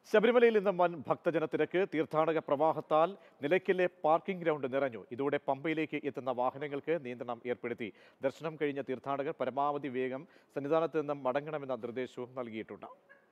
ശബരിമലയിൽ ഇന്ന് വൻ ഭക്തജനത്തിരക്ക്. തീർത്ഥാടക പ്രവാഹത്താൽ നിലയ്ക്കലിലെ പാർക്കിംഗ് ഗ്രൗണ്ട് നിറഞ്ഞു. ഇതോടെ പമ്പയിലേക്ക് എത്തുന്ന വാഹനങ്ങൾക്ക് നിയന്ത്രണം ഏർപ്പെടുത്തി. ദർശനം കഴിഞ്ഞ തീർത്ഥാടകർ പരമാവധി വേഗം സന്നിധാനത്ത് നിന്നും മടങ്ങണമെന്ന നിർദ്ദേശവും നൽകിയിട്ടുണ്ട്.